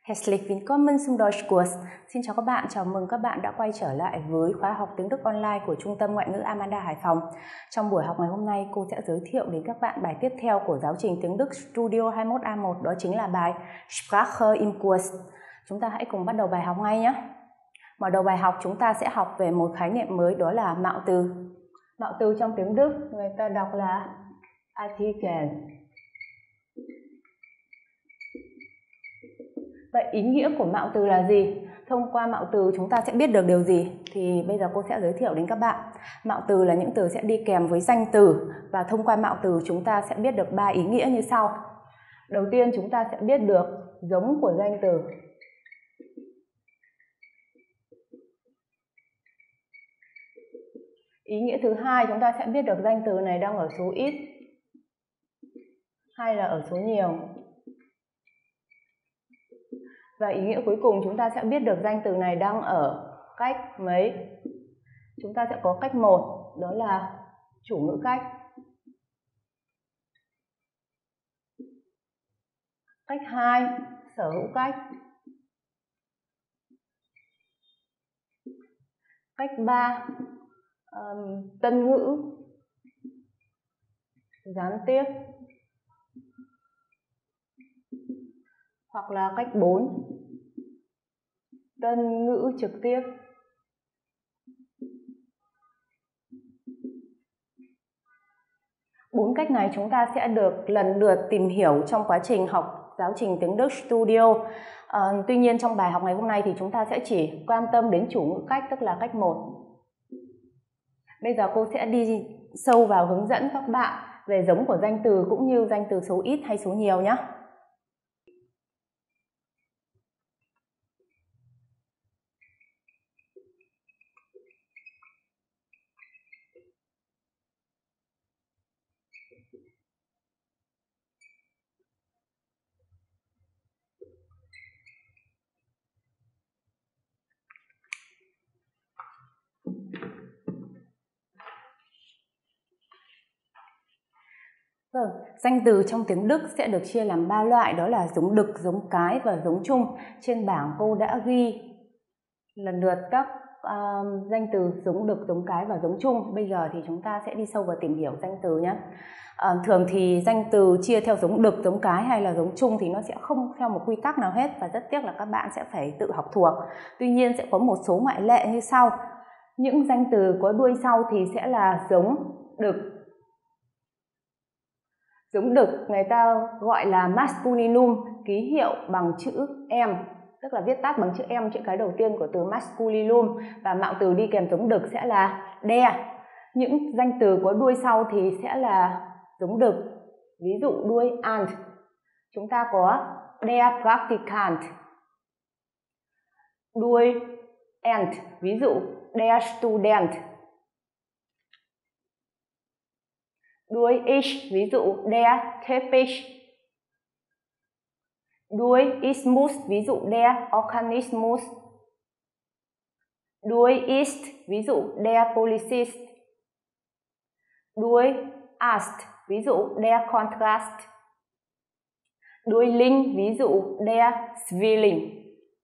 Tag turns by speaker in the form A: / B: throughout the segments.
A: Herzlich willkommen zum Deutschkurs. Xin chào các bạn, chào mừng các bạn đã quay trở lại với khóa học tiếng Đức online của Trung tâm Ngoại ngữ Amanda Hải Phòng. Trong buổi học ngày hôm nay, cô sẽ giới thiệu đến các bạn bài tiếp theo của giáo trình tiếng Đức Studio 21A1, đó chính là bài Sprache im Kurs. Chúng ta hãy cùng bắt đầu bài học ngay nhé. Mở đầu bài học chúng ta sẽ học về một khái niệm mới, đó là mạo từ. Mạo từ trong tiếng Đức người ta đọc là Artikel. Vậy ý nghĩa của mạo từ là gì? Thông qua mạo từ chúng ta sẽ biết được điều gì? Thì bây giờ cô sẽ giới thiệu đến các bạn. Mạo từ là những từ sẽ đi kèm với danh từ, và thông qua mạo từ chúng ta sẽ biết được 3 ý nghĩa như sau. Đầu tiên chúng ta sẽ biết được giống của danh từ. Ý nghĩa thứ hai, chúng ta sẽ biết được danh từ này đang ở số ít hay là ở số nhiều. Và ý nghĩa cuối cùng chúng ta sẽ biết được danh từ này đang ở cách mấy. Chúng ta sẽ có cách 1, đó là chủ ngữ cách. Cách 2, sở hữu cách. Cách 3, tân ngữ, gián tiếp. Hoặc là cách 4, tân ngữ trực tiếp. Bốn cách này chúng ta sẽ được lần lượt tìm hiểu trong quá trình học giáo trình tiếng Đức Studio. Tuy nhiên trong bài học ngày hôm nay thì chúng ta sẽ chỉ quan tâm đến chủ ngữ cách, tức là cách 1. Bây giờ cô sẽ đi sâu vào hướng dẫn các bạn về giống của danh từ cũng như danh từ số ít hay số nhiều nhé. Danh từ trong tiếng Đức sẽ được chia làm 3 loại, đó là giống đực, giống cái và giống chung. Trên bảng cô đã ghi lần lượt các danh từ giống đực, giống cái và giống chung. Bây giờ thì chúng ta sẽ đi sâu vào tìm hiểu danh từ nhé. Thường thì danh từ chia theo giống đực, giống cái hay là giống chung thì nó sẽ không theo một quy tắc nào hết, và rất tiếc là các bạn sẽ phải tự học thuộc. Tuy nhiên sẽ có một số ngoại lệ như sau. Những danh từ có đuôi sau thì sẽ là giống đực. Giống đực người ta gọi là masculinum, ký hiệu bằng chữ M, tức là viết tắt bằng chữ M, chữ cái đầu tiên của từ masculinum, và mạo từ đi kèm giống đực sẽ là der. Những danh từ có đuôi sau thì sẽ là giống đực, ví dụ đuôi ant. Chúng ta có der Praktikant. Đuôi ent, ví dụ der Student. Đuôi ich, ví dụ der Teppich. Đuôi ismus, ví dụ der Organismus. Đuôi ist, ví dụ der Polizist. Đuôi ast, ví dụ der Kontrast. Đuôi linh, ví dụ der Zwilling.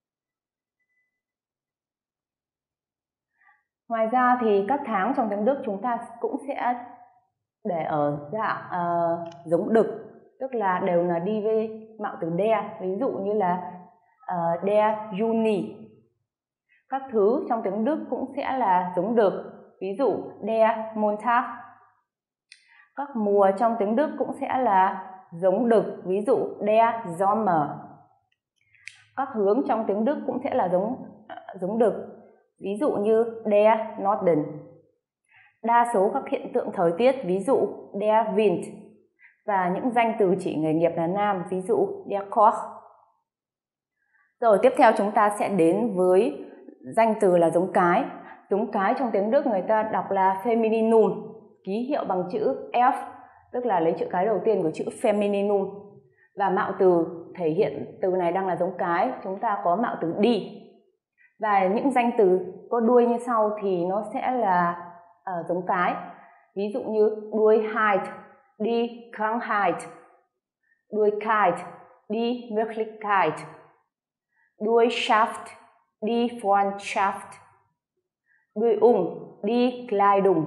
A: Ngoài ra thì các tháng trong tiếng Đức chúng ta cũng sẽ để ở dạng giống đực, tức là đều là đi với mạo từ der, ví dụ như là der Juni. Các thứ trong tiếng Đức cũng sẽ là giống đực, ví dụ der Montag. Các mùa trong tiếng Đức cũng sẽ là giống đực, ví dụ der Sommer. Các hướng trong tiếng Đức cũng sẽ là giống đực, ví dụ như der Norden. Đa số các hiện tượng thời tiết, ví dụ der Wind, và những danh từ chỉ nghề nghiệp là nam, ví dụ der Koch. Rồi tiếp theo chúng ta sẽ đến với danh từ là giống cái. Giống cái trong tiếng Đức người ta đọc là femininum, ký hiệu bằng chữ F, tức là lấy chữ cái đầu tiên của chữ femininum. Và mạo từ thể hiện từ này đang là giống cái, chúng ta có mạo từ die. Và những danh từ có đuôi như sau thì nó sẽ là giống cái, ví dụ như đuôi Heit, die Krankheit, đuôi Kite, die Wirklichkeit. đuôi shaft, die Freundschaft, đuôi die Kleidung,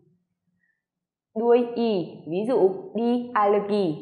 A: đuôi y, ví dụ die Allergie,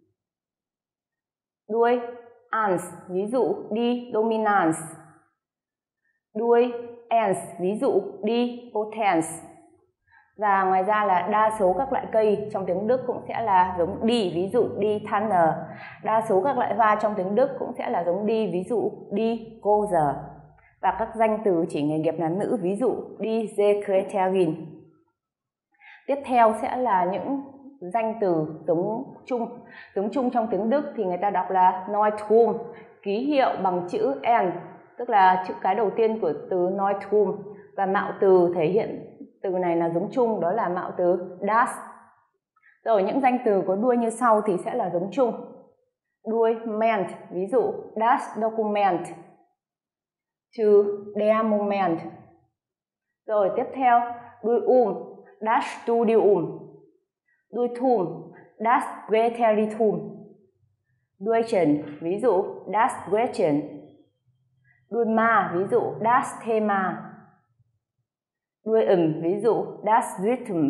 A: đuôi ans, ví dụ die Dominanz, đuôi ens, ví dụ die Potenz. Và ngoài ra là đa số các loại cây trong tiếng Đức cũng sẽ là giống die, ví dụ die Tanne. Đa số các loại hoa trong tiếng Đức cũng sẽ là giống die, ví dụ die Rose. Và các danh từ chỉ nghề nghiệp là nữ, ví dụ die Sekretärin. Tiếp theo sẽ là những danh từ giống chung. Giống chung trong tiếng Đức thì người ta đọc là Neutrum, ký hiệu bằng chữ N, tức là chữ cái đầu tiên của từ Neutrum. Và mạo từ thể hiện từ này là giống chung, đó là mạo từ das. Rồi những danh từ có đuôi như sau thì sẽ là giống chung. Đuôi ment, ví dụ das Dokument, trừ der Moment. Rồi tiếp theo đuôi das Studium, đuôi thum das Präteritum, đuôi trần, ví dụ das Gretchen, đuôi ma, ví dụ das Thema, đuôi ví dụ das Rhythm,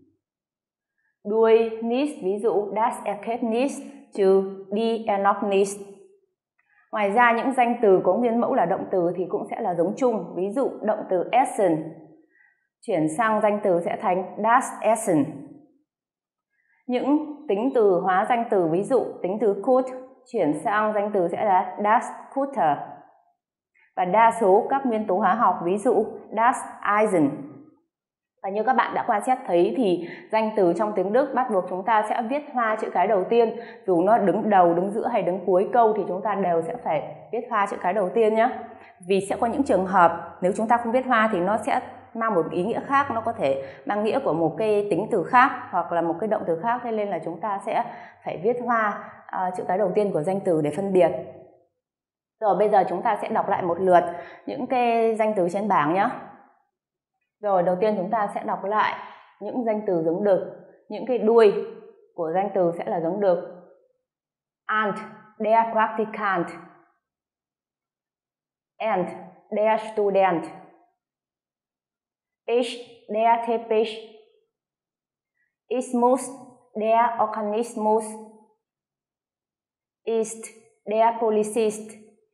A: đuôi nis, ví dụ das Ergebnis, trừ die Erlaubnis. Ngoài ra những danh từ có nguyên mẫu là động từ thì cũng sẽ là giống chung, ví dụ động từ essen chuyển sang danh từ sẽ thành das Essen. Những tính từ hóa danh từ, ví dụ tính từ Kurt chuyển sang danh từ sẽ là das Kutter. Và đa số các nguyên tố hóa học, ví dụ das Eisen. Và như các bạn đã quan sát thấy thì danh từ trong tiếng Đức bắt buộc chúng ta sẽ viết hoa chữ cái đầu tiên. Dù nó đứng đầu, đứng giữa hay đứng cuối câu thì chúng ta đều sẽ phải viết hoa chữ cái đầu tiên nhé. Vì sẽ có những trường hợp nếu chúng ta không viết hoa thì nó sẽ mang một ý nghĩa khác, nó có thể mang nghĩa của một cái tính từ khác hoặc là một cái động từ khác, thế nên là chúng ta sẽ phải viết hoa chữ cái đầu tiên của danh từ để phân biệt. Rồi bây giờ chúng ta sẽ đọc lại một lượt những cái danh từ trên bảng nhé. Rồi đầu tiên chúng ta sẽ đọc lại những danh từ giống đực, những cái đuôi của danh từ sẽ là giống đực. Ant, der Praktikant. Ent, der Student. Ich, der Teppich. Ismus, der Organismus. Ist, der Polizist.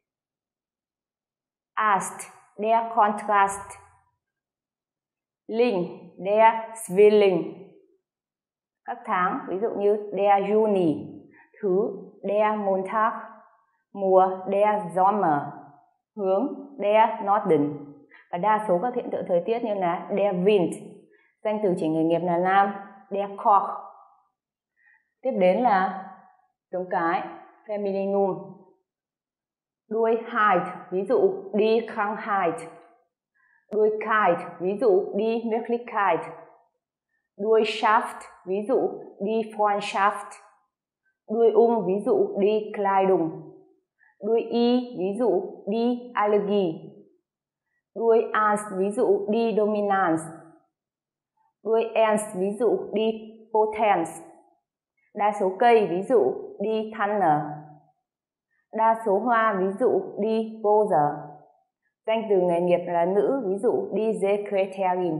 A: Ast, der Kontrast. Linh, der Zwilling. Các tháng, ví dụ như der Juni. Thứ, der Montag. Mùa, der Sommer. Hướng, der Norden. Và đa số các hiện tượng thời tiết như là der Wind. Danh từ chỉ nghề nghiệp là nam, der Koch. Tiếp đến là giống cái, femininum. Đuôi heit, ví dụ die Krankheit. Đuôi kite, ví dụ die Möglichkeit. Đuôi Schaft, ví dụ die Freundschaft. Đuôi ví dụ die Kleidung. Đuôi y, ví dụ die Allergie. Đuôi ans, ví dụ die Dominanz. Đuôi ens, ví dụ die Potenz. Đa số cây, ví dụ die Tanne. Đa số hoa, ví dụ die Rose. Danh từ nghề nghiệp là nữ, ví dụ die Sekretärin.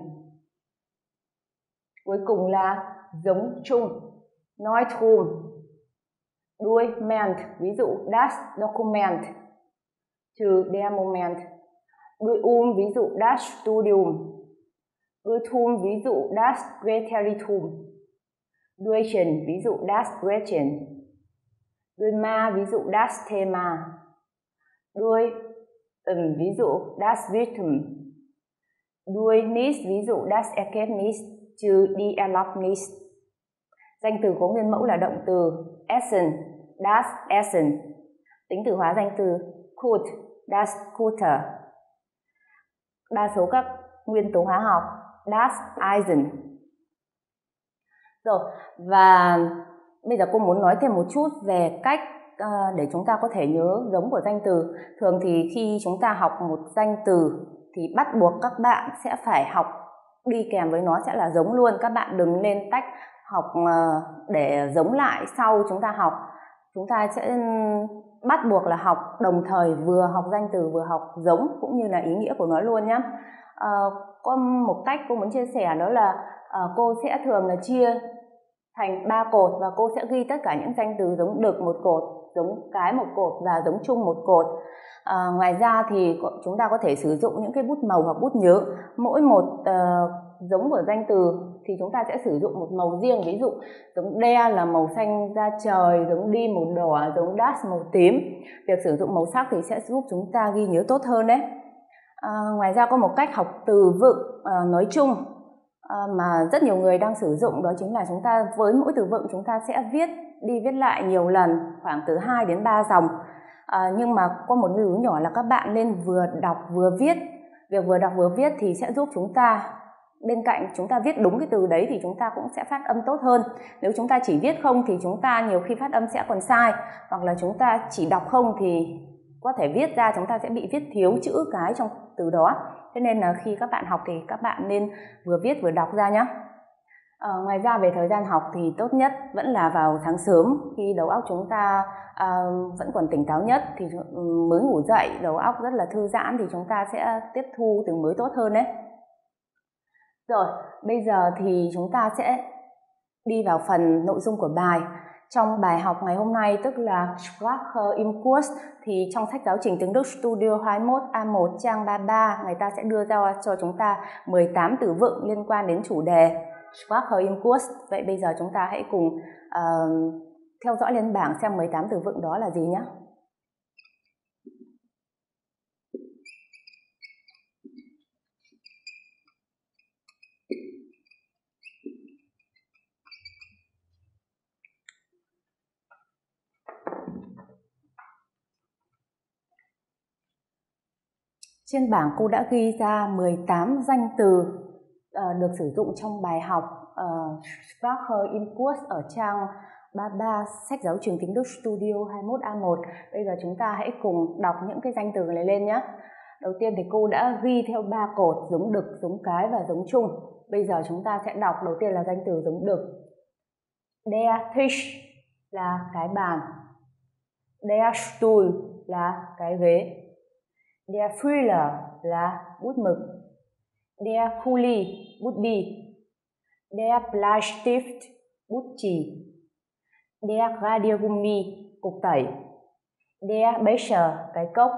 A: Cuối cùng là giống chung, Neutrum. Đuôi ment, ví dụ das Dokument, trừ der Moment. Đuôi ví dụ das Studium. Đuôi thum, ví dụ das Präteritum. Đuôi trần, ví dụ das Gretchen. Đuôi ma, ví dụ das Thema. Đuôi ví dụ das Rhythm. Đuôi nis, ví dụ das Ergebnis, trừ die Erlaubnis. Danh từ có nguyên mẫu là động từ essen, das Essen. Tính từ hóa danh từ Kurt, das Kutter. Đa số các nguyên tố hóa học das Eisen. Rồi, và bây giờ cô muốn nói thêm một chút về cách để chúng ta có thể nhớ giống của danh từ. Thường thì khi chúng ta học một danh từ thì bắt buộc các bạn sẽ phải học đi kèm với nó sẽ là giống luôn. Các bạn đừng nên tách học để giống lại sau chúng ta học. chúng ta sẽ bắt buộc là học đồng thời vừa học danh từ vừa học giống cũng như là ý nghĩa của nó luôn nhé. Có một cách cô muốn chia sẻ đó là cô sẽ thường là chia thành 3 cột và cô sẽ ghi tất cả những danh từ giống đực một cột, giống cái một cột và giống chung một cột. Ngoài ra thì chúng ta có thể sử dụng những cái bút màu hoặc bút nhớ. Mỗi một giống của danh từ thì chúng ta sẽ sử dụng một màu riêng. Ví dụ giống đe là màu xanh da trời, giống đi màu đỏ, giống dash màu tím. Việc sử dụng màu sắc thì sẽ giúp chúng ta ghi nhớ tốt hơn đấy. Ngoài ra có một cách học từ vựng nói chung mà rất nhiều người đang sử dụng, đó chính là chúng ta với mỗi từ vựng chúng ta sẽ viết đi viết lại nhiều lần, khoảng từ 2 đến 3 dòng. Nhưng mà có một lưu ý nhỏ là các bạn nên vừa đọc vừa viết. Việc vừa đọc vừa viết thì sẽ giúp chúng ta, bên cạnh chúng ta viết đúng cái từ đấy thì chúng ta cũng sẽ phát âm tốt hơn. Nếu chúng ta chỉ viết không thì chúng ta nhiều khi phát âm sẽ còn sai, hoặc là chúng ta chỉ đọc không thì có thể viết ra chúng ta sẽ bị viết thiếu chữ cái trong từ đó. Thế nên là khi các bạn học thì các bạn nên vừa viết vừa đọc ra nhé. Ngoài ra về thời gian học thì tốt nhất vẫn là vào sáng sớm, khi đầu óc chúng ta vẫn còn tỉnh táo nhất, thì mới ngủ dậy, đầu óc rất là thư giãn thì chúng ta sẽ tiếp thu từ mới tốt hơn đấy. Rồi, bây giờ thì chúng ta sẽ đi vào phần nội dung của bài. Trong bài học ngày hôm nay, tức là Sprache im Kurs, thì trong sách giáo trình tiếng Đức Studio 21 A1 trang 33, người ta sẽ đưa ra cho chúng ta 18 từ vựng liên quan đến chủ đề Sprache im Kurs. Vậy bây giờ chúng ta hãy cùng theo dõi lên bảng xem 18 từ vựng đó là gì nhé. Trên bảng cô đã ghi ra 18 danh từ được sử dụng trong bài học Sprache im Kurs ở trang 33 sách giáo trình tiếng Đức Studio 21 A1. Bây giờ chúng ta hãy cùng đọc những cái danh từ này lên nhé. Đầu tiên thì cô đã ghi theo 3 cột, giống đực, giống cái và giống chung. Bây giờ chúng ta sẽ đọc đầu tiên là danh từ giống đực. Der Tisch là cái bàn. Der Stuhl là cái ghế. Der Füller là bút mực. Der Kuli, bút bi. Der Bleistift, bút chì. Der Radiergummi, cục tẩy. Der Becher, cái cốc.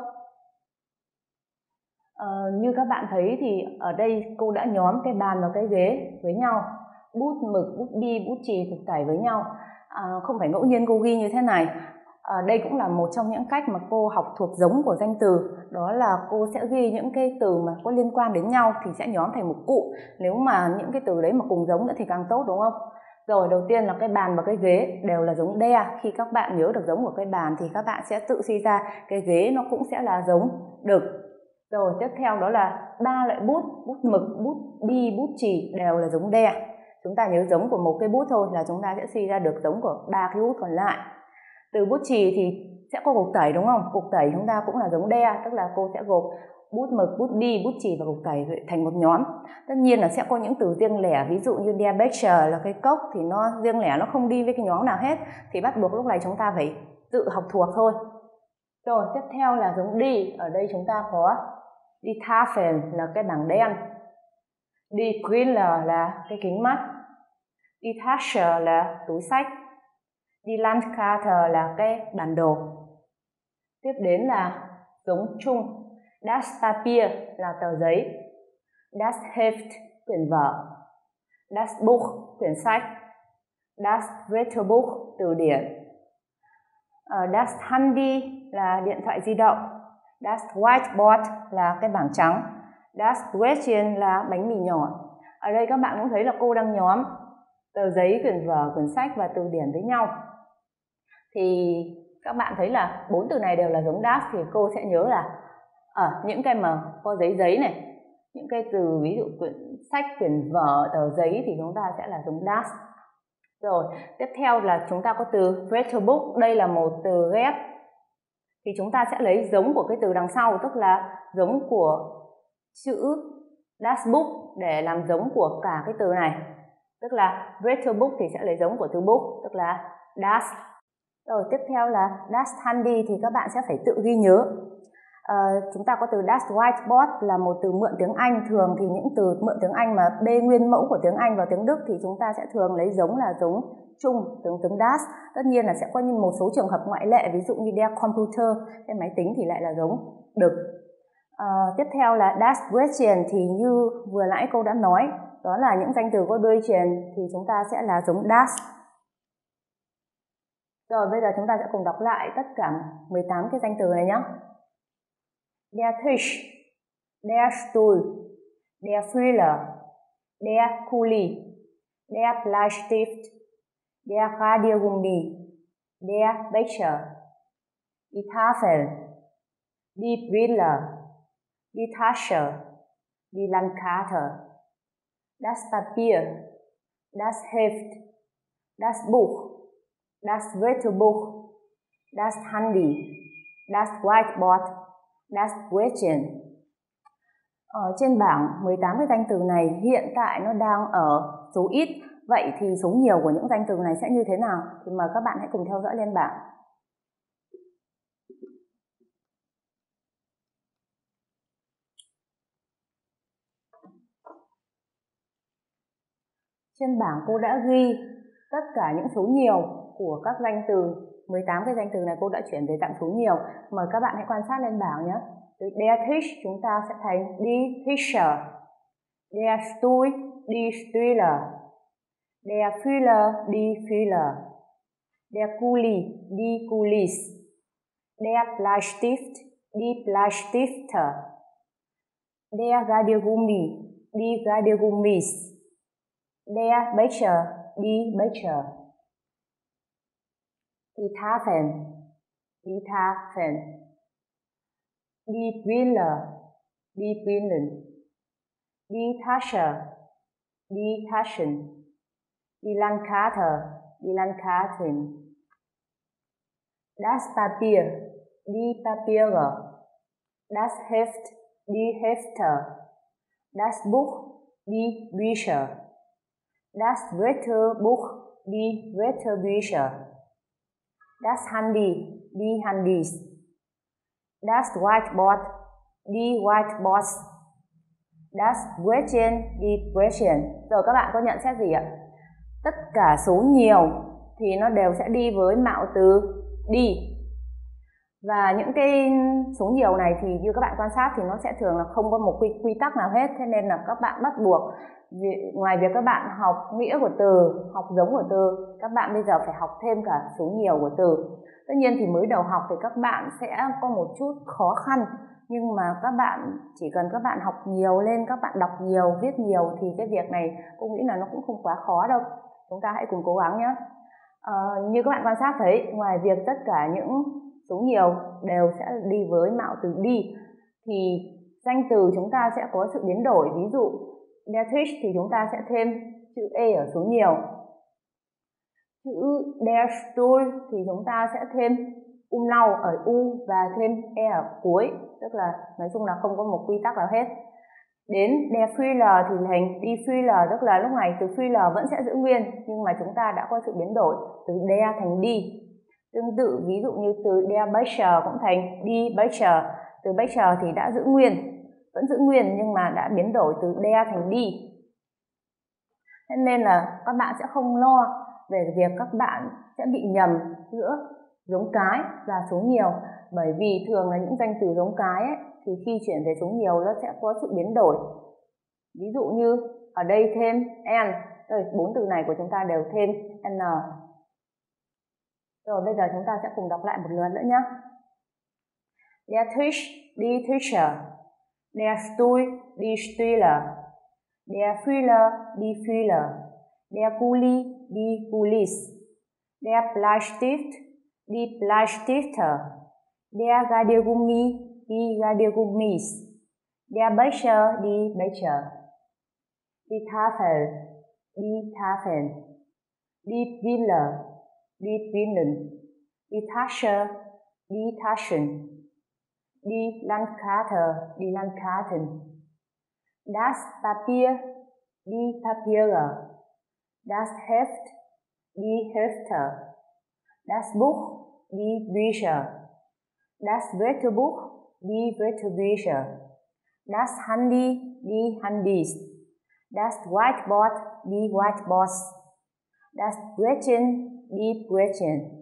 A: Như các bạn thấy thì ở đây cô đã nhóm cái bàn và cái ghế với nhau, bút mực, bút bi, bút chì, cục tẩy với nhau. Không phải ngẫu nhiên cô ghi như thế này. Đây cũng là một trong những cách mà cô học thuộc giống của danh từ, đó là cô sẽ ghi những cái từ mà có liên quan đến nhau thì sẽ nhóm thành một cụm. Nếu mà những cái từ đấy mà cùng giống nữa thì càng tốt, đúng không? Rồi, đầu tiên là cái bàn và cái ghế đều là giống der. Khi các bạn nhớ được giống của cái bàn thì các bạn sẽ tự suy ra cái ghế nó cũng sẽ là giống đực. Rồi, tiếp theo đó là 3 loại bút, bút mực, bút bi, bút chì đều là giống der. Chúng ta nhớ giống của một cái bút thôi là chúng ta sẽ suy ra được giống của 3 cái bút còn lại. Từ bút chì thì sẽ có cục tẩy, đúng không? Cục tẩy chúng ta cũng là giống der, tức là cô sẽ gộp bút mực, bút bi, bút chì và cục tẩy thành một nhóm. Tất nhiên là sẽ có những từ riêng lẻ, ví dụ như der Becher là cái cốc thì nó riêng lẻ, nó không đi với cái nhóm nào hết, thì bắt buộc lúc này chúng ta phải tự học thuộc thôi. Rồi, tiếp theo là giống đi. Ở đây chúng ta có Die Tafel là cái bảng đen. Die Brille là cái kính mắt. Die Tasche là túi xách. Die Landkarte là cái bản đồ. Tiếp đến là giống chung. Das Papier là tờ giấy. Das Heft quyển vở. Das Buch quyển sách. Das Wörterbuch từ điển. Das Handy là điện thoại di động. Das Whiteboard là cái bảng trắng. Das Brötchen là bánh mì nhỏ. Ở đây các bạn cũng thấy là cô đang nhóm tờ giấy, quyển vở, quyển sách và từ điển với nhau. Thì các bạn thấy là 4 từ này đều là giống das, thì cô sẽ nhớ là ở những cái mà có giấy này, những cái từ ví dụ quyển sách, quyển vở, tờ giấy thì chúng ta sẽ là giống das. Rồi, tiếp theo là chúng ta có từ Wörterbuch, đây là một từ ghép. Thì chúng ta sẽ lấy giống của cái từ đằng sau, tức là giống của chữ das Buch để làm giống của cả cái từ này. Tức là Wörterbuch thì sẽ lấy giống của từ book, tức là das. Rồi tiếp theo là das Handy thì các bạn sẽ phải tự ghi nhớ. Chúng ta có từ das Whiteboard là một từ mượn tiếng Anh. Thường thì những từ mượn tiếng Anh mà bê nguyên mẫu của tiếng Anh vào tiếng Đức thì chúng ta sẽ thường lấy giống là giống chung tướng das. Tất nhiên là sẽ có một số trường hợp ngoại lệ, ví dụ như der Computer, cái máy tính thì lại là giống đực. Tiếp theo là das Gretchen thì như vừa nãy cô đã nói, đó là những danh từ có đuôi chèn thì chúng ta sẽ là giống das. Rồi bây giờ chúng ta sẽ cùng đọc lại tất cả 18 cái danh từ này nhé. Der Tisch, der Stuhl, der Fühler, der Kuli, der Bleistift, der Radiergummi, der Becher, die Tafel, die Brille, die Tasche, die Landkarte, das Papier, das Heft, das Buch, das Wörterbuch, das Handy, das Whiteboard, das Gretchen. Ở trên bảng 18 cái danh từ này hiện tại nó đang ở số ít. Vậy thì số nhiều của những danh từ này sẽ như thế nào? Thì mời các bạn hãy cùng theo dõi lên bảng. Trên bảng cô đã ghi tất cả những số nhiều của các danh từ. 18 cái danh từ này cô đã chuyển về dạng số nhiều. Mời các bạn hãy quan sát lên bảng nhé. Từ der Tisch chúng ta sẽ thành die Tische, der Stuhl, die Stühle, der Fühler, die Fühler, der Kuli, die Kulis, der Bleistift, die Bleistifte, der Radiergummi, die Radiergummis, der Becher, die Becher, die Tafeln, die Tafeln, die Brille, die Brillen, die Tasche, die Taschen, die Landkarte, die Landkarten, das Papier, die Papiere, das Heft, die Hefte, das Buch, die Bücher, das Wörterbuch, die Wörterbücher, das Handy, die Handys, das Whiteboard, die Whiteboards, das Gretchen, die Gretchen. Rồi các bạn có nhận xét gì ạ? Tất cả số nhiều thì nó đều sẽ đi với mạo từ đi. Và những cái số nhiều này thì như các bạn quan sát thì nó sẽ thường là không có một quy tắc nào hết. Thế nên là các bạn bắt buộc, ngoài việc các bạn học nghĩa của từ, học giống của từ, các bạn bây giờ phải học thêm cả số nhiều của từ. Tất nhiên thì mới đầu học thì các bạn sẽ có một chút khó khăn, nhưng mà các bạn chỉ cần các bạn học nhiều lên, các bạn đọc nhiều, viết nhiều thì cái việc này cô nghĩ là nó cũng không quá khó đâu. Chúng ta hãy cùng cố gắng nhé. Như các bạn quan sát thấy, ngoài việc tất cả những số nhiều đều sẽ đi với mạo từ đi thì danh từ chúng ta sẽ có sự biến đổi. Ví dụ der Tisch thì chúng ta sẽ thêm chữ e ở số nhiều. Chữ der Stuhl thì chúng ta sẽ thêm umlaut ở u và thêm e ở cuối, tức là nói chung là không có một quy tắc nào hết. Đến der Fühler thì thành die Fühler, tức là lúc này từ Fühler vẫn sẽ giữ nguyên, nhưng mà chúng ta đã có sự biến đổi từ der thành đi. Tương tự ví dụ như từ der Becher cũng thành die Becher, từ Becher thì đã giữ nguyên, vẫn giữ nguyên nhưng mà đã biến đổi từ der thành đi. Thế nên là các bạn sẽ không lo về việc các bạn sẽ bị nhầm giữa giống cái và số nhiều, bởi vì thường là những danh từ giống cái ấy, thì khi chuyển về số nhiều nó sẽ có sự biến đổi. Ví dụ như ở đây thêm n, rồi 4 từ này của chúng ta đều thêm n. Rồi bây giờ chúng ta sẽ cùng đọc lại một lượt nữa nhé. Der Tisch, die Tische, der Stuhl, die Stühle, der Fühler, die Fühler, der Kuli, die Kulis, der Bleistift, die Bleistifte, der Radiergummi, die Radiergummis, der Becher, die Becher, die Tafel, die Tafeln, die Brille, die Brillen, die Tasche, die Taschen, die Landkarte, die Landkarten, das Papier, die Papiere, das Heft, die Hefte, Das Buch, die Bücher. Das Wörterbuch, die Wörterbücher. Das Handy, die Handys. Das Whiteboard, die Whiteboards. Das Brötchen, die Brötchen.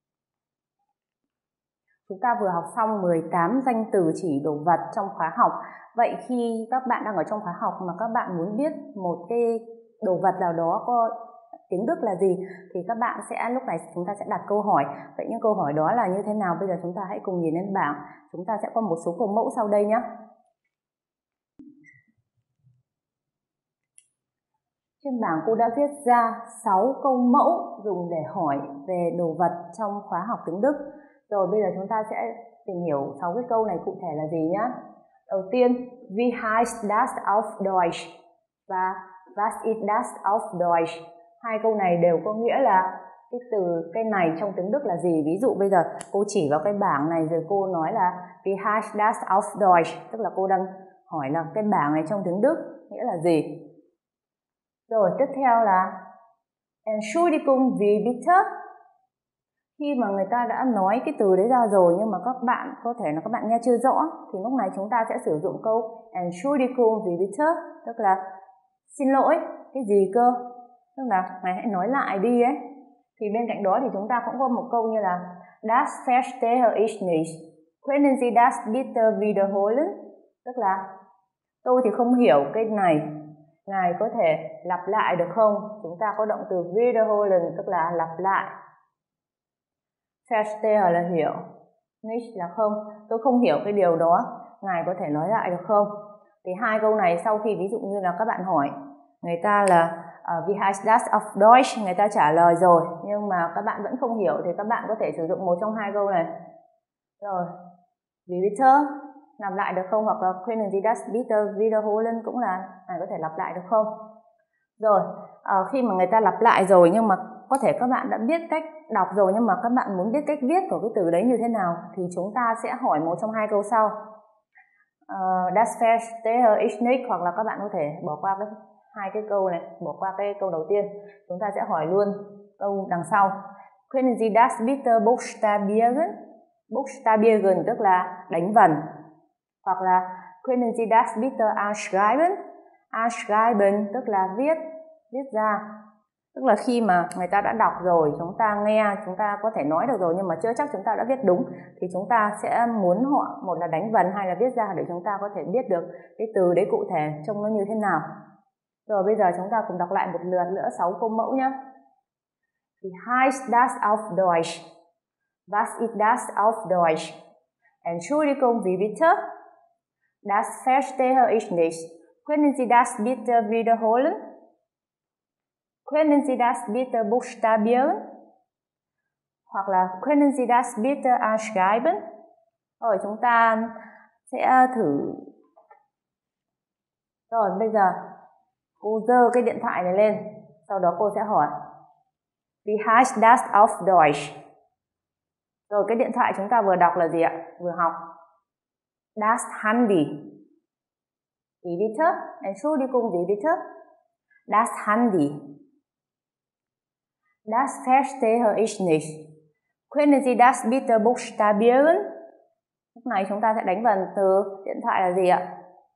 A: Chúng ta vừa học xong 18 danh từ chỉ đồ vật trong khóa học. Vậy khi các bạn đang ở trong khóa học mà các bạn muốn biết một cái đồ vật nào đó có tiếng Đức là gì thì các bạn sẽ, lúc này chúng ta sẽ đặt câu hỏi. Vậy những câu hỏi đó là như thế nào? Bây giờ chúng ta hãy cùng nhìn lên bảng. Chúng ta sẽ có một số câu mẫu sau đây nhé. Trên bảng cô đã viết ra 6 câu mẫu dùng để hỏi về đồ vật trong khóa học tiếng Đức. Rồi bây giờ chúng ta sẽ tìm hiểu 6 cái câu này cụ thể là gì nhé. Đầu tiên, wie heißt das auf Deutsch? Và was ist das auf Deutsch? Hai câu này đều có nghĩa là cái này trong tiếng Đức là gì. Ví dụ bây giờ cô chỉ vào cái bảng này rồi cô nói là wie heißt das auf Deutsch? Tức là cô đang hỏi là cái bảng này trong tiếng Đức nghĩa là gì. Rồi tiếp theo là Entschuldigung, wie bitte? Khi mà người ta đã nói cái từ đấy ra rồi nhưng mà các bạn có thể là các bạn nghe chưa rõ thì lúc này chúng ta sẽ sử dụng câu Entschuldigung, wie bitte? Tức là xin lỗi, cái gì cơ? Tức là mày hãy nói lại đi ấy. Thì bên cạnh đó thì chúng ta cũng có một câu như là Das verstehe ich nicht. Können Sie das bitte wiederholen? Tức là tôi thì không hiểu cái này. Ngài có thể lặp lại được không? Chúng ta có động từ wiederholen tức là lặp lại. Verstehe là hiểu. Nicht là không. Tôi không hiểu cái điều đó. Ngài có thể nói lại được không? Thì hai câu này sau khi ví dụ như là các bạn hỏi người ta là wie heißt das auf Deutsch, người ta trả lời rồi nhưng mà các bạn vẫn không hiểu thì các bạn có thể sử dụng một trong hai câu này. Rồi, wie bitte, lặp lại được không? Hoặc là können Sie das bitte wiederholen cũng là ngài có thể lặp lại được không? Rồi, khi mà người ta lặp lại rồi nhưng mà có thể các bạn đã biết cách đọc rồi nhưng mà các bạn muốn biết cách viết của cái từ đấy như thế nào thì chúng ta sẽ hỏi một trong hai câu sau. Das verstehe ich nicht, hoặc là các bạn có thể bỏ qua hai cái câu này, bỏ qua cái câu đầu tiên. Chúng ta sẽ hỏi luôn câu đằng sau. Können Sie das bitte buchstabieren? Buchstabieren tức là đánh vần. Hoặc là können Sie das bitte anschreiben? Anschreiben tức là viết ra. Tức là khi mà người ta đã đọc rồi, chúng ta nghe, chúng ta có thể nói được rồi nhưng mà chưa chắc chúng ta đã viết đúng thì chúng ta sẽ muốn họ một là đánh vần hay là viết ra để chúng ta có thể biết được cái từ đấy cụ thể trông nó như thế nào. Rồi bây giờ chúng ta cùng đọc lại một lượt nữa 6 câu mẫu nhé. Wie heißt das auf Deutsch? Was ist das auf Deutsch? Entschuldigung, wie bitte? Das verstehe ich nicht. Können Sie das bitte wiederholen? Können Sie das bitte buchstabieren? Hoặc là können Sie das bitte anschreiben? Rồi chúng ta sẽ thử. Rồi bây giờ cô giơ cái điện thoại này lên, sau đó cô sẽ hỏi Wie heißt das auf Deutsch? Rồi cái điện thoại chúng ta vừa đọc là gì ạ? Vừa học Das Handy. Wie bitte? Entschuldigung, wie bitte? Das Handy. Das verstehe ich nicht. Können Sie das bitte buchstabieren? Lúc này chúng ta sẽ đánh vần từ điện thoại là gì ạ?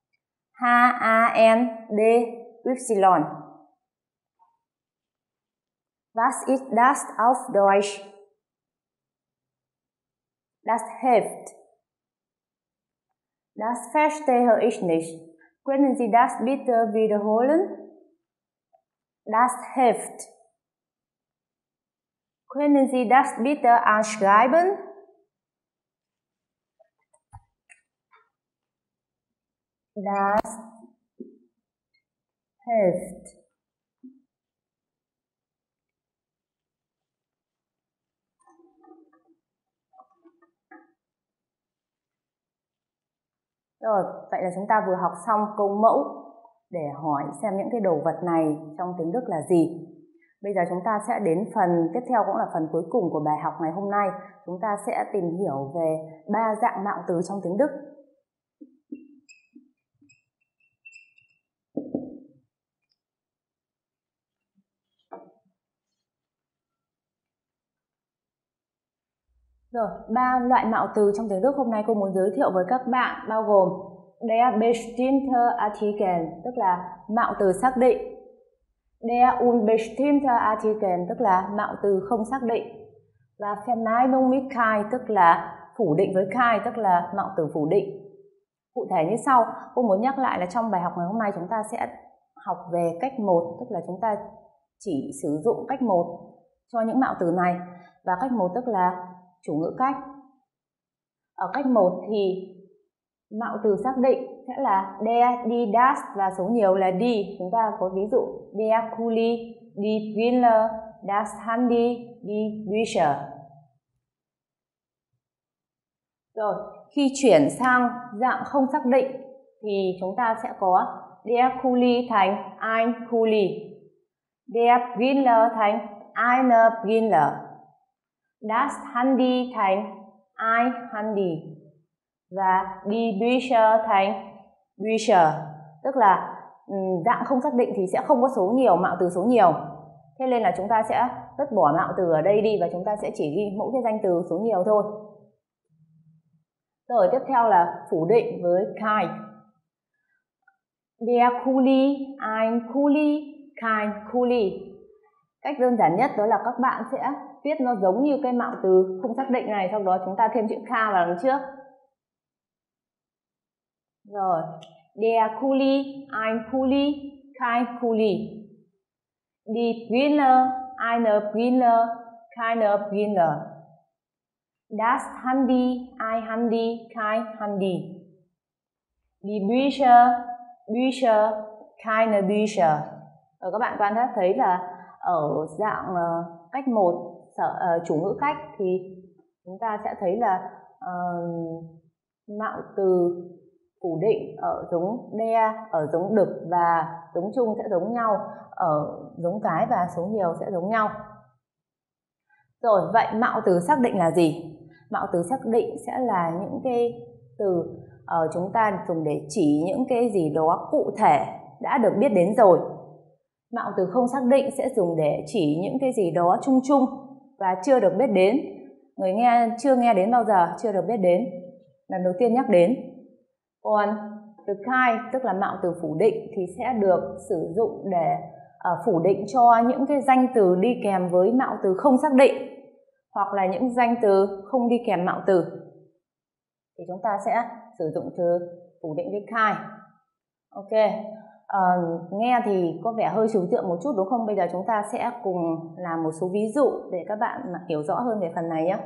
A: H-A-N-D-Y. Was ist das auf Deutsch? Das Heft. Das verstehe ich nicht. Können Sie das bitte wiederholen? Das Heft. Können Sie das bitte anschreiben? Das Heft. Rồi, vậy là chúng ta vừa học xong câu mẫu để hỏi xem những cái đồ vật này trong tiếng Đức là gì. Bây giờ chúng ta sẽ đến phần tiếp theo cũng là phần cuối cùng của bài học ngày hôm nay. Chúng ta sẽ tìm hiểu về 3 dạng mạo từ trong tiếng Đức. Rồi, 3 loại mạo từ trong tiếng Đức hôm nay cô muốn giới thiệu với các bạn bao gồm der bestimmte Artikel, tức là mạo từ xác định, der unbestimmte Artikel, tức là mạo từ không xác định, và Verneinung mit kein, tức là phủ định với kein, tức là mạo từ phủ định. Cụ thể như sau, cô muốn nhắc lại là trong bài học ngày hôm nay chúng ta sẽ học về cách 1, tức là chúng ta chỉ sử dụng cách 1 cho những mạo từ này, và cách 1 tức là chủ ngữ cách. Ở cách 1 thì mạo từ xác định sẽ là der, die, das và số nhiều là die. Chúng ta có ví dụ der Kuli, die Brille, das Handy, die Bücher. Rồi, khi chuyển sang dạng không xác định thì chúng ta sẽ có der Kuli thành ein Kuli, der Brille thành eine Brille, das Handy thành ein Handy và die Bücher thành Bücher. Tức là dạng không xác định thì sẽ không có số nhiều, mạo từ số nhiều. Thế nên là chúng ta sẽ vứt bỏ mạo từ ở đây đi và chúng ta sẽ chỉ ghi mỗi cái danh từ số nhiều thôi. Rồi tiếp theo là phủ định với kein. Der Kuli, ein Kuli, kein Kuli. Cách đơn giản nhất đó là các bạn sẽ viết nó giống như cái mạo từ không xác định này, sau đó chúng ta thêm chữ K vào đằng trước. Rồi, der Kuli, ein Kuli, kein Kuli. Die Brille, eine Brille, keine Brille. Das Handy, ein Handy, kein Handy. Die Bücher, Bücher, keine Bücher. Rồi các bạn quan sát thấy là ở dạng cách 1 chủ ngữ cách thì chúng ta sẽ thấy là mạo từ phủ định ở giống der, ở giống đực và giống chung sẽ giống nhau, ở giống cái và số nhiều sẽ giống nhau. Rồi, vậy mạo từ xác định là gì? Mạo từ xác định sẽ là những cái từ chúng ta dùng để chỉ những cái gì đó cụ thể đã được biết đến rồi. Mạo từ không xác định sẽ dùng để chỉ những cái gì đó chung chung và chưa được biết đến. Người nghe chưa nghe đến bao giờ, chưa được biết đến, lần đầu tiên nhắc đến. Còn từ kein tức là mạo từ phủ định thì sẽ được sử dụng để phủ định cho những cái danh từ đi kèm với mạo từ không xác định, hoặc là những danh từ không đi kèm mạo từ thì chúng ta sẽ sử dụng từ phủ định với kein. Ok, nghe thì có vẻ hơi trừu tượng một chút đúng không? Bây giờ chúng ta sẽ cùng làm một số ví dụ để các bạn hiểu rõ hơn về phần này nhé.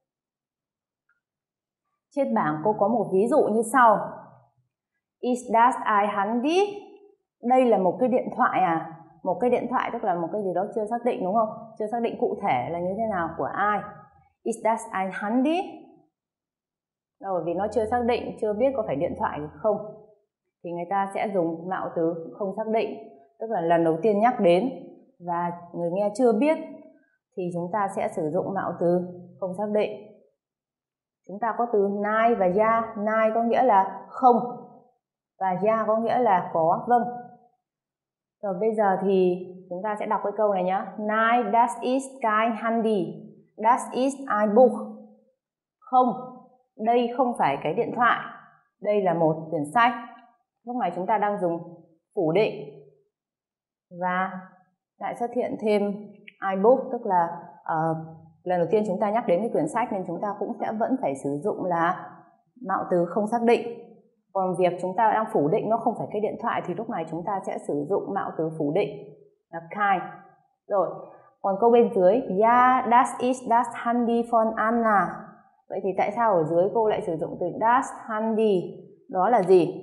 A: Trên bảng cô có một ví dụ như sau. Ist das ein Handy? Đây là một cái điện thoại à? Một cái điện thoại tức là một cái gì đó chưa xác định đúng không? Chưa xác định cụ thể là như thế nào, của ai. Ist das ein Handy? Rồi, vì nó chưa xác định, chưa biết có phải điện thoại không, thì người ta sẽ dùng mạo từ không xác định, tức là lần đầu tiên nhắc đến và người nghe chưa biết thì chúng ta sẽ sử dụng mạo từ không xác định. Chúng ta có từ nein và ja. Nein có nghĩa là không và ja có nghĩa là có, vâng. Rồi bây giờ thì chúng ta sẽ đọc cái câu này nhé. Nein, das ist kein Handy. Das ist ein Buch. Không, đây không phải cái điện thoại. Đây là một quyển sách. Lúc này chúng ta đang dùng phủ định và lại xuất hiện thêm ein Buch, tức là lần đầu tiên chúng ta nhắc đến cái quyển sách nên chúng ta cũng sẽ vẫn phải sử dụng là mạo từ không xác định. Còn việc chúng ta đang phủ định nó không phải cái điện thoại thì lúc này chúng ta sẽ sử dụng mạo từ phủ định là kein. Rồi, còn câu bên dưới, ja, das ist das Handy von Anna. Vậy thì tại sao ở dưới cô lại sử dụng từ das Handy? Đó là gì?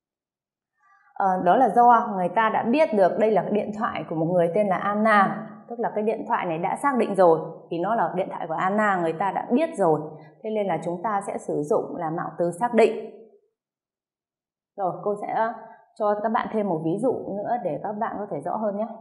A: Đó là do người ta đã biết được đây là điện thoại của một người tên là Anna. Tức là cái điện thoại này đã xác định rồi, thì nó là điện thoại của Anna, người ta đã biết rồi. Thế nên là chúng ta sẽ sử dụng là mạo từ xác định. Rồi, cô sẽ cho các bạn thêm một ví dụ nữa để các bạn có thể rõ hơn nhé.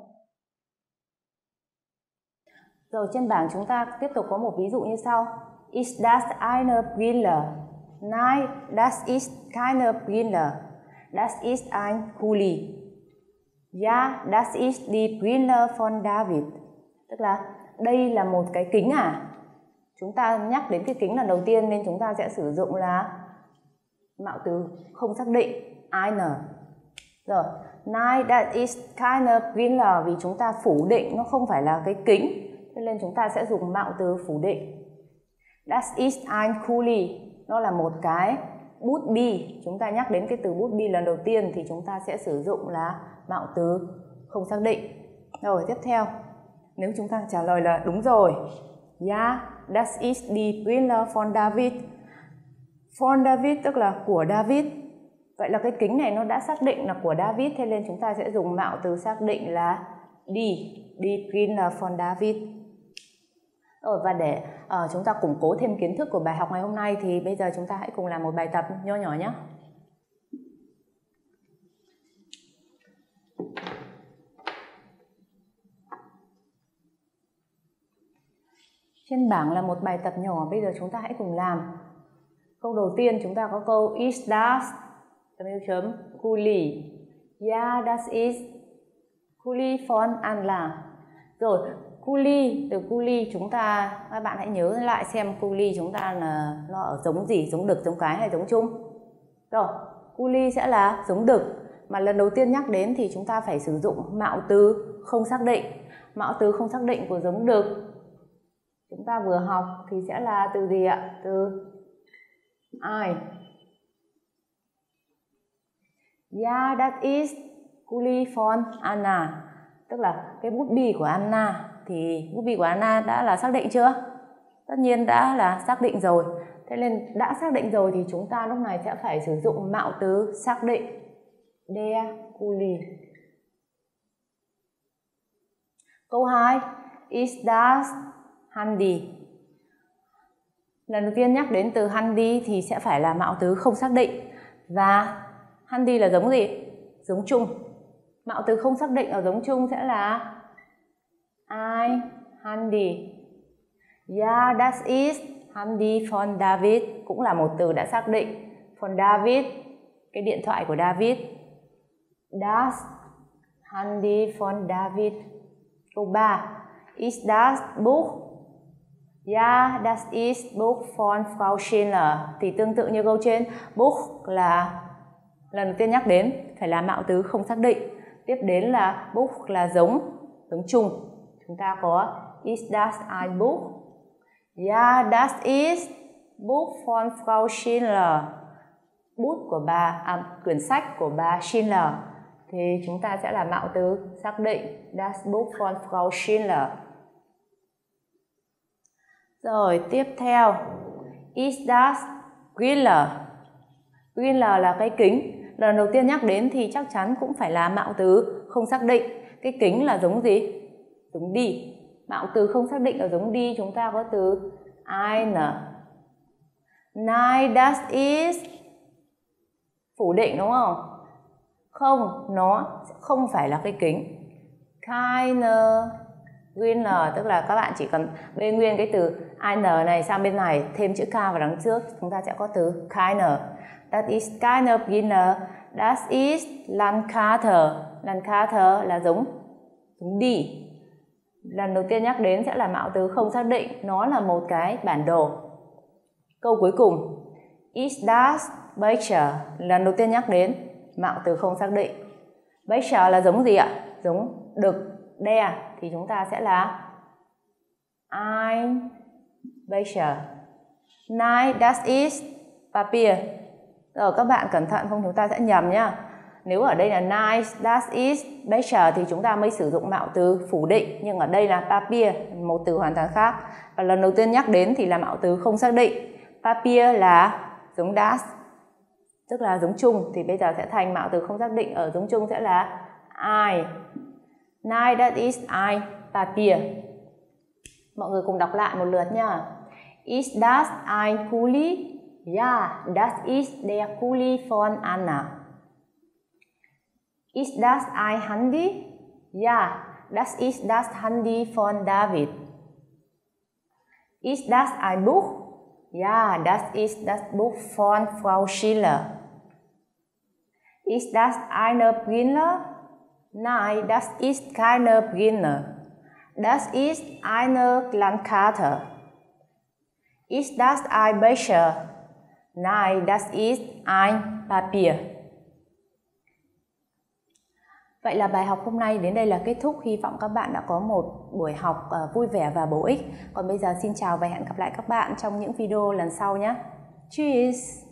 A: Rồi, trên bảng chúng ta tiếp tục có một ví dụ như sau. Ist das eine Brille? Nein, das ist keine Brille. Das ist ein Kuli. Ja, das ist die Brille von David. Tức là đây là một cái kính à? chúng ta nhắc đến cái kính lần đầu tiên nên chúng ta sẽ sử dụng là mạo từ không xác định eine. Rồi, nein, that is keine Brille, vì chúng ta phủ định nó không phải là cái kính, cho nên chúng ta sẽ dùng mạo từ phủ định. Das ist ein Kuli, nó là một cái bút bi. Chúng ta nhắc đến cái từ bút bi lần đầu tiên thì chúng ta sẽ sử dụng là mạo từ không xác định. Rồi, tiếp theo, nếu chúng ta trả lời là đúng rồi, ja, das ist die Brille von David. Von David tức là của David. Vậy là cái kính này nó đã xác định là của David, thế nên chúng ta sẽ dùng mạo từ xác định là die Brille von David. Rồi, và để chúng ta củng cố thêm kiến thức của bài học ngày hôm nay thì bây giờ chúng ta hãy cùng làm một bài tập nho nhỏ nhé. Trên bảng là một bài tập nhỏ, bây giờ chúng ta hãy cùng làm. Câu đầu tiên chúng ta có câu Ist das Kuli? Ja, das ist Kuli von Anna. Rồi, Kuli, từ Kuli các bạn hãy nhớ lại xem Kuli chúng ta là nó ở giống gì, giống đực, giống cái hay giống chung. Rồi, Kuli sẽ là giống đực, mà lần đầu tiên nhắc đến thì chúng ta phải sử dụng mạo từ không xác định. Mạo từ không xác định của giống đực chúng ta vừa học thì sẽ là từ gì ạ? Từ ein. Ja, das ist Kuli von Anna. Tức là cái bút bi của Anna. Thì bút bi của Anna đã là xác định chưa? Tất nhiên đã là xác định rồi. Thế nên đã xác định rồi thì chúng ta lúc này sẽ phải sử dụng mạo từ xác định. Der Kuli. Câu 2. Ist das Handy? Lần đầu tiên nhắc đến từ Handy thì sẽ phải là mạo từ không xác định. Và Handy là giống gì? Giống chung. Mạo từ không xác định ở giống chung sẽ là ein Handy. Ja, das ist Handy von David, cũng là một từ đã xác định. Von David, cái điện thoại của David. Das Handy von David. Câu 3. Ist das Buch? Ja, das ist Buch von Frau Schindler. Thì tương tự như câu trên, Buch là lần đầu tiên nhắc đến phải là mạo từ không xác định. Tiếp đến là Buch là giống chung. Chúng ta có Ist das ein Buch? Ja, das ist Buch von Frau Schindler. Bút của quyển sách của bà Schindler. Thì chúng ta sẽ là mạo từ xác định Das Buch von Frau Schindler. Rồi, tiếp theo Ist das Brille? Brille là cái kính. Lần đầu tiên nhắc đến thì chắc chắn cũng phải là mạo từ không xác định. Cái kính là giống gì? Giống die. Mạo từ không xác định ở giống die chúng ta có từ eine. Nein, das ist phủ định đúng không? Không, nó không phải là cái kính. Keine Brille, tức là các bạn chỉ cần bê nguyên cái từ eine này sang bên này, thêm chữ K vào đằng trước, chúng ta sẽ có từ keine. Das ist keine Brille. Das ist Landkarte. Landkarte là giống die. Lần đầu tiên nhắc đến sẽ là mạo từ không xác định, nó là một cái bản đồ. Câu cuối cùng Ist das Becher? Lần đầu tiên nhắc đến mạo từ không xác định. Becher là giống gì ạ? Giống đực, der, thì chúng ta sẽ là ein Becher. Nein, das ist Papier. Rồi các bạn cẩn thận không chúng ta sẽ nhầm nhá. Nếu ở đây là nein, das ist Becher thì chúng ta mới sử dụng mạo từ phủ định, nhưng ở đây là Papier, một từ hoàn toàn khác. Và lần đầu tiên nhắc đến thì là mạo từ không xác định. Papier là giống das, tức là giống chung, thì bây giờ sẽ thành mạo từ không xác định ở giống chung sẽ là ein. Nein, das ist ein Papier. Mọi người cùng đọc lại một lượt nha. Ist das ein Kuli? Ja, das ist der Kuli von Anna. Ist das ein Handy? Ja, das ist das Handy von David. Ist das ein Buch? Ja, das ist das Buch von Frau Schindler. Ist das eine Brille? Nein, das ist keine Brille. Das ist eine Landkarte. Ich das ein Becher? Nein, das ist ein Papier. Vậy là bài học hôm nay đến đây là kết thúc. Hy vọng các bạn đã có một buổi học vui vẻ và bổ ích. Còn bây giờ xin chào và hẹn gặp lại các bạn trong những video lần sau nhé. Tschüss!